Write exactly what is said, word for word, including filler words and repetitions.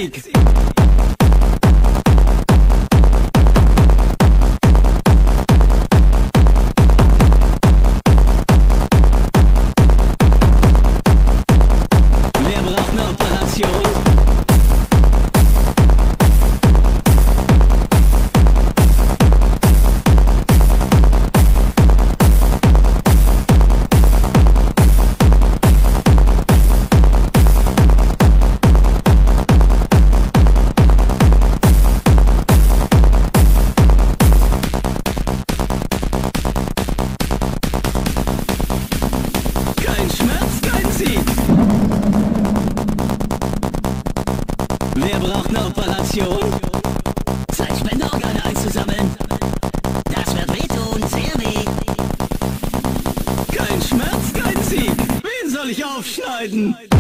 Sieg. Wer braucht eine Operation? Wer braucht eine Operation? Zeit, Spenderorgane einzusammeln. Das wird wehtun, sehr weh. Kein Schmerz, kein Sieg. Wen soll ich aufschneiden?